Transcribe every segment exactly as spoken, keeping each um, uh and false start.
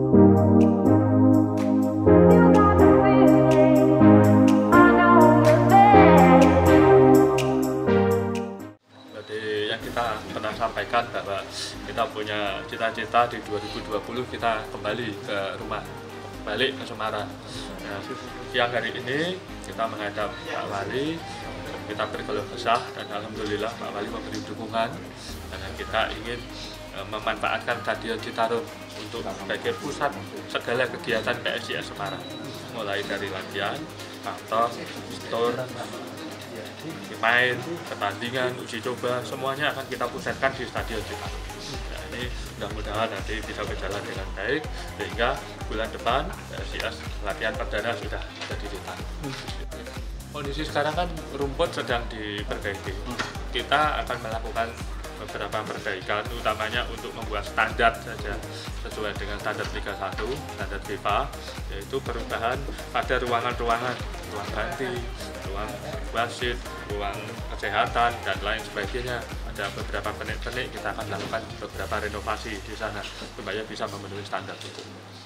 Kita pernah sampaikan bahwa kita punya cita-cita di dua ribu dua puluh kita kembali ke rumah, balik ke Semarang. Nah, siang hari ini kita menghadap Pak Wali, kita berkeluh kesah dan alhamdulillah Pak Wali memberi dukungan karena kita ingin e, memanfaatkan Stadion Citarum untuk sebagai pusat segala kegiatan P S I S Semarang, mulai dari latihan, kantor, store, main, pertandingan, uji coba, semuanya akan kita pusatkan di Stadion Citarum. Nah, ini mudah-mudahan nanti bisa berjalan dengan baik sehingga bulan depan P S I S latihan perdana sudah ada di Citarum. Kondisi sekarang kan rumput sedang diperbaiki. Kita akan melakukan beberapa perbaikan, utamanya untuk membuat standar saja sesuai dengan standar tiga puluh satu, standar FIFA, yaitu perubahan pada ruangan-ruangan, ruang ganti, ruang wasit, ruang kesehatan, dan lain sebagainya. Ada beberapa benik-benik kita akan lakukan beberapa renovasi di sana supaya bisa memenuhi standar itu.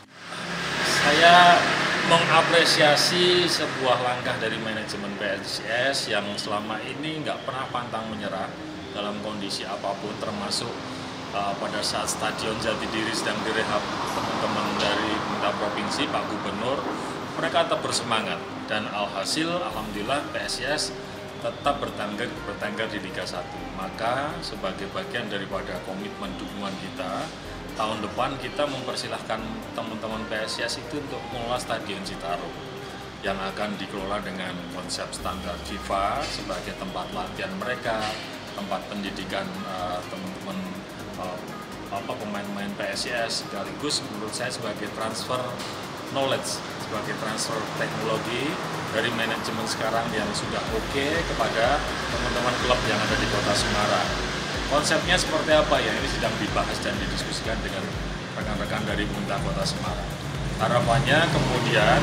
Saya mengapresiasi sebuah langkah dari manajemen P S I S yang selama ini nggak pernah pantang menyerah dalam kondisi apapun, termasuk uh, pada saat Stadion Jatidiri sedang direhab teman-teman dari pemerintah provinsi, Pak Gubernur, mereka tetap bersemangat dan alhasil alhamdulillah P S I S tetap bertengger bertengger di Liga satu. Maka sebagai bagian daripada komitmen dukungan kita, tahun depan kita mempersilahkan teman-teman P S I S itu untuk mengelola Stadion Citarum yang akan dikelola dengan konsep standar FIFA sebagai tempat latihan mereka, tempat pendidikan teman-teman uh, uh, apa pemain-pemain P S I S, sekaligus menurut saya sebagai transfer knowledge, sebagai transfer teknologi dari manajemen sekarang yang sudah oke okay kepada teman-teman klub yang ada di Kota Semarang. Konsepnya seperti apa ya? Ini sedang dibahas dan didiskusikan dengan rekan-rekan dari pemerintah Kota Semarang. Harapannya kemudian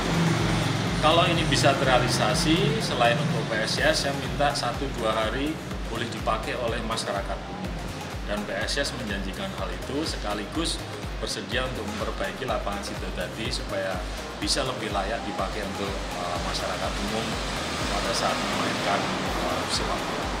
kalau ini bisa terrealisasi, selain untuk P S I S, saya minta satu dua hari boleh dipakai oleh masyarakat umum. Dan P S I S menjanjikan hal itu sekaligus bersedia untuk memperbaiki lapangan situ tadi supaya bisa lebih layak dipakai untuk uh, masyarakat umum pada saat memainkan uh, sepak bola.